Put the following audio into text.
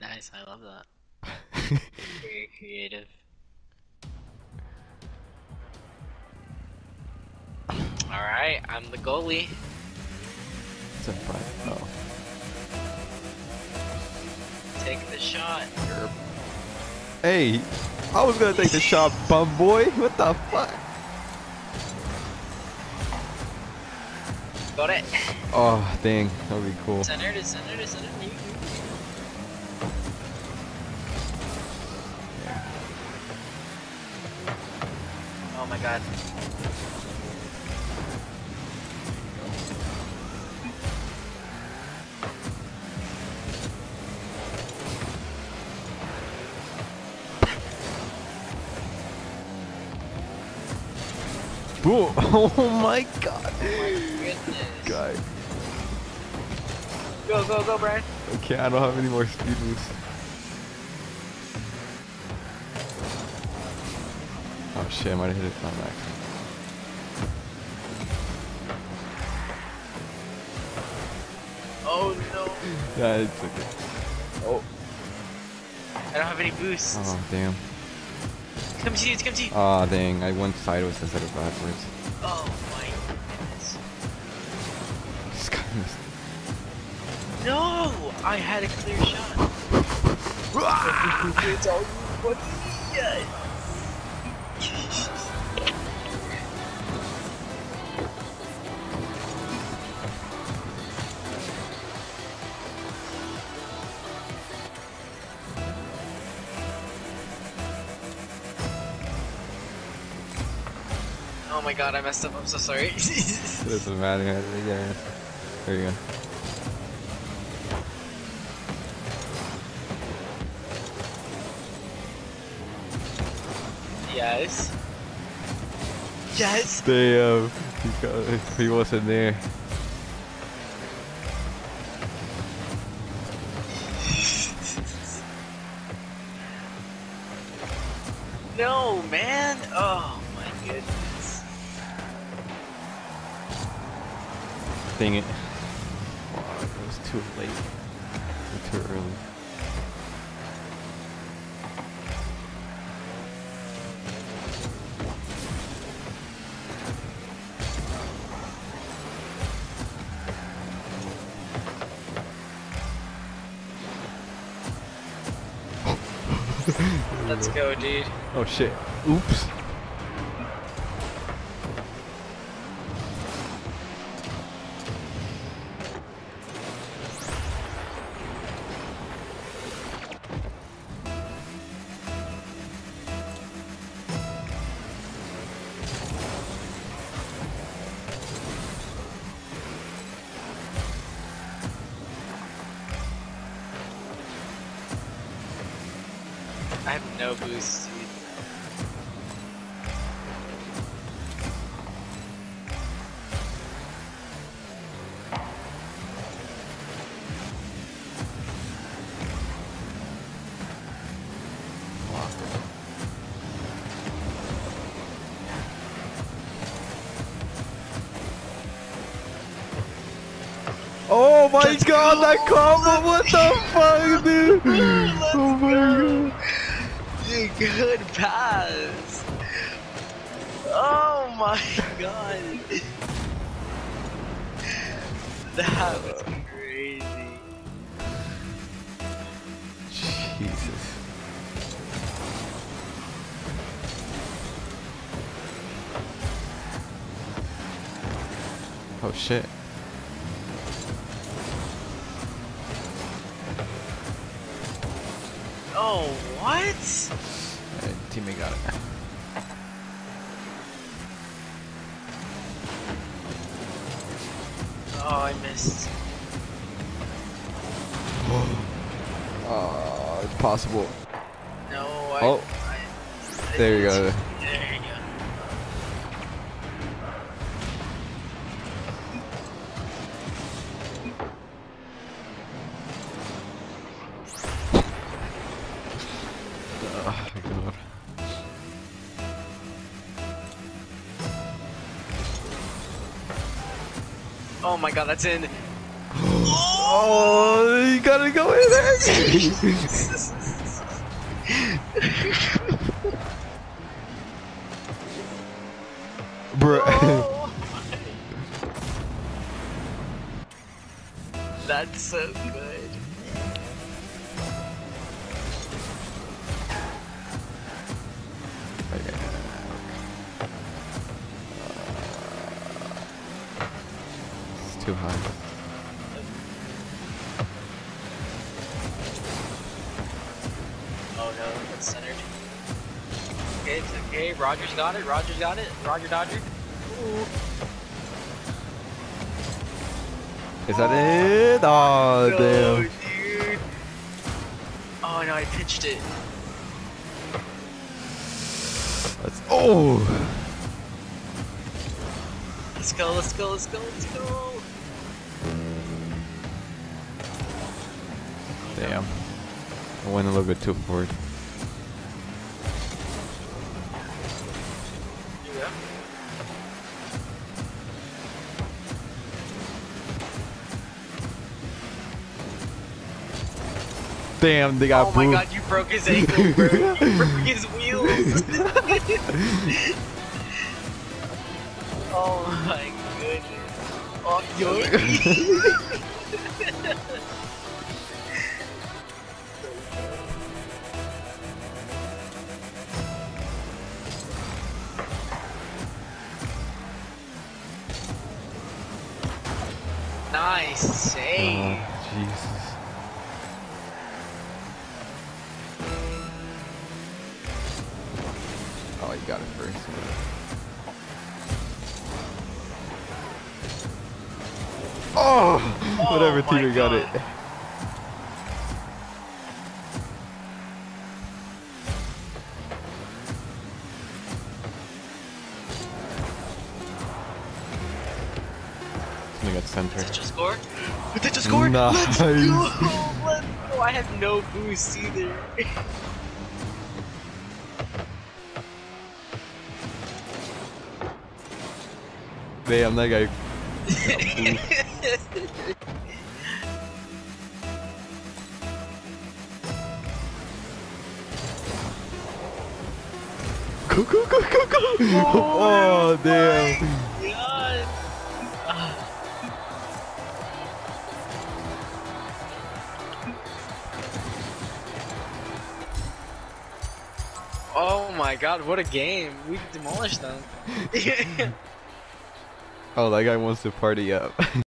Nice, I love that. Very creative. Alright, I'm the goalie. It's a front. Oh. Take the shot. Hey, I was gonna take the shot, bum boy. What the fuck? Got it. Oh, dang. That would be cool. Center to center to center. Oh my god. Boom. Oh my god. Oh my goodness. God. Go, go, go, Brian. Okay, I don't have any more speed boosts. Oh shit, I might have hit it on max. Oh no. Yeah, it's okay. Oh. I don't have any boosts. Oh, damn. Come to you, come to you. Oh, dang. I went sideways instead of backwards. Oh my goodness. This guy missed. No! I had a clear shot. It's all you fucking yes. Oh my god, I messed up. I'm so sorry. Doesn't matter. Yeah. There you go. Yes. Yes. Damn. He wasn't there. No, man. Oh my goodness. Dang it. Wow, it was too late. Or too early. Let's go, dude. Oh shit. Oops. I have no boost, dude. Oh my Let's god, go. that combo! What the fuck, dude? Oh my go. god. Dude, good pass. Oh my god. That was crazy. Jesus. Oh shit. Oh, what? Teammate got it. Oh, I missed. Oh, it's possible. No, Oh. There you go. There you go. Oh my god. Oh my god, that's in. Oh! Oh, you gotta go in there. Bruh. Oh, that's so good. Okay. It's too high. Oh no, that's centered. Okay, it's okay. Roger's got it. Roger's got it. Roger Dodger. Ooh. Is that it? Oh, No, damn. dude. Oh no, I pitched it. Oh. Let's go, let's go, let's go, let's go. Damn. I went a little bit too forward. Yeah. Damn, they got Oh my booed. god, you broke his ankle, bro. You broke his wheels. Oh my goodness. Oh, yoink. Nice save. Oh, Jesus. Oh, you got it first. Oh, whatever, my Peter got it. God. Something got center. Did you score? Did you score? Nice. Let's go! Let's go! I had no boost either. Damn, that guy. Go, go, go, go, go! Oh, damn. God. Oh my god, what a game. We demolished them. Oh, that guy wants to party up.